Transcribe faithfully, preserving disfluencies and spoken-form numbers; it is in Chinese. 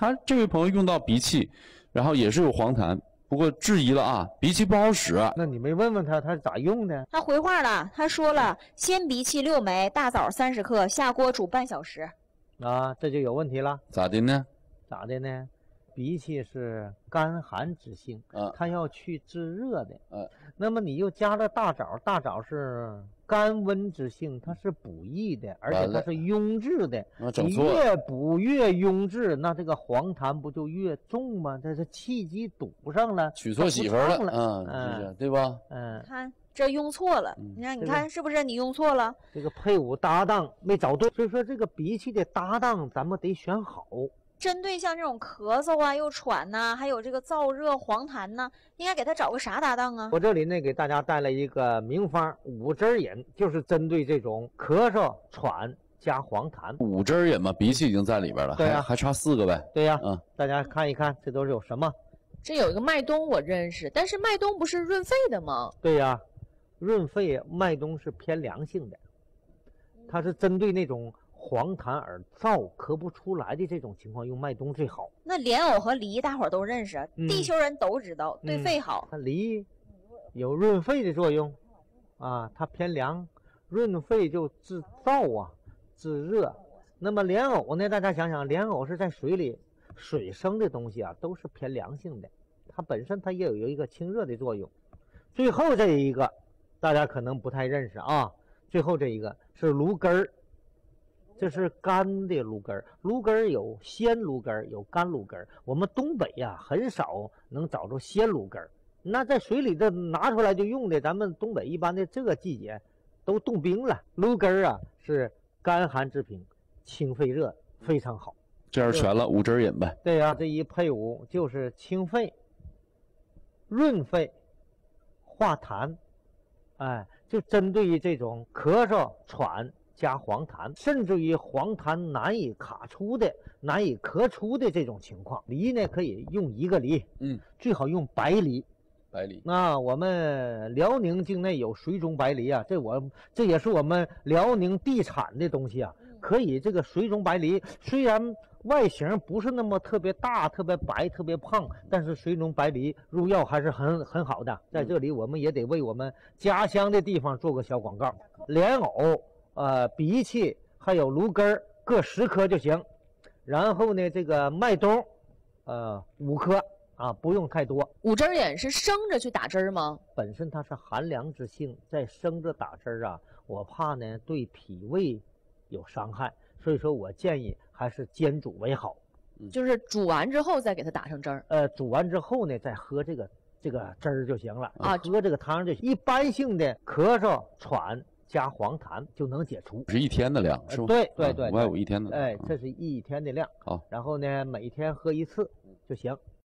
他这位朋友用到荸荠，然后也是有黄痰，不过质疑了啊，荸荠不好使。 那你没问问他，他是咋用的？ 他回话了，他说了，鲜荸荠六枚，大枣三十克，下锅煮半小时。 啊，这就有问题了。 咋的呢？ 咋的呢？荸荠是干寒之性， 啊， 它要去制热的。 啊， 那么你又加了大枣，大枣是甘温之性，它是补益的，而且它是壅滞的。你越补越壅滞，那这个黄痰不就越重吗？这是气机堵上了， 娶错媳妇了，嗯，嗯是对吧？ 嗯， 看这用错了， 嗯、 你看，你看是不是你用错了？ 这个配伍搭档没找对，所以说这个荸荠的搭档咱们得选好。 针对像这种咳嗽啊、又喘呐、啊，还有这个燥热、黄痰呐、啊，应该给他找个啥搭档啊？ 我这里呢给大家带来一个名方五汁饮，就是针对这种咳嗽、喘加黄痰。 五汁饮嘛，荸荠已经在里边了， 对呀、啊， 还差四个呗。 对呀、 啊，嗯， 大家看一看，这都是有什么？ 这有一个麦冬我认识，但是麦冬不是润肺的吗？ 对呀、啊，润肺麦冬是偏凉性的，它是针对那种黄痰而燥咳不出来的这种情况，用麦冬最好。 那莲藕和梨大伙都认识，嗯、地球人都知道，对肺好。 它、嗯、梨有润肺的作用啊，它偏凉，润肺就治燥啊，治热。那么莲藕呢？大家想想，莲藕是在水里水生的东西啊，都是偏凉性的，它本身它也有一个清热的作用。最后这一个大家可能不太认识啊，最后这一个是芦根儿。这是干的芦根儿，芦根儿有鲜芦根儿，有干芦根儿。我们东北呀、啊，很少能找着鲜芦根儿。那在水里的拿出来就用的，咱们东北一般的这个季节都冻冰了。芦根儿啊是干寒之品，清肺热，非常好。 这样全了，五汁饮呗。 对呀、啊，这一配伍就是清肺、润肺、化痰，哎，就针对于这种咳嗽、喘。加黄痰，甚至于黄痰难以卡出的、难以咳出的这种情况，梨呢可以用一个梨， 嗯， 最好用白梨。 白梨， 那我们辽宁境内有水种白梨啊，这我这也是我们辽宁地产的东西啊，可以这个水种白梨虽然外形不是那么特别大、特别白、特别胖，但是水种白梨入药还是很很好的。在这里我们也得为我们家乡的地方做个小广告，莲藕。呃，荸荠还有芦根儿各十颗就行，然后呢，这个麦冬，呃，五颗啊，不用太多。 五汁饮是生着去打汁吗？ 本身它是寒凉之性，在生着打汁啊，我怕呢对脾胃有伤害，所以说我建议还是煎煮为好。 就是煮完之后再给它打成汁儿。 呃，煮完之后呢，再喝这个这个汁儿就行了啊， 喝这个汤就行。一般性的咳嗽、喘。加黄痰就能解除， 是一天的量，是吧？ 对对对， 五百五一天的。 哎，这是一天的量。 好， 然后呢，每天喝一次就行。